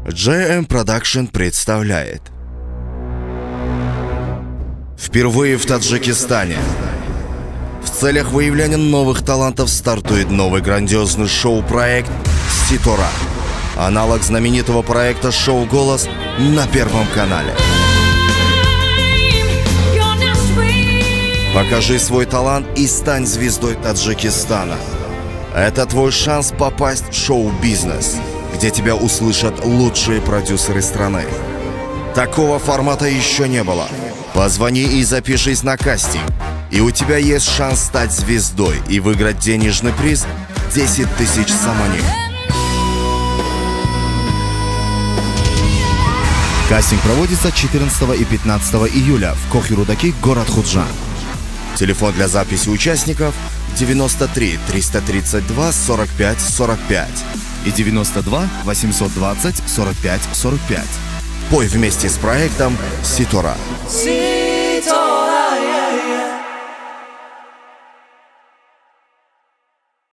JM Production представляет. Впервые в Таджикистане. В целях выявления новых талантов стартует новый грандиозный шоу-проект «Ситора». Аналог знаменитого проекта «Шоу Голос» на Первом канале. Покажи свой талант и стань звездой Таджикистана. Это твой шанс попасть в шоу-бизнес, где тебя услышат лучшие продюсеры страны. Такого формата еще не было. Позвони и запишись на кастинг, и у тебя есть шанс стать звездой и выиграть денежный приз 10 тысяч саманин. Кастинг проводится 14 и 15 июля в Кохирудаки, город Худжан. Телефон для записи участников 93 332 45 45 и 92 820 45 45. Пой вместе с проектом «Ситора».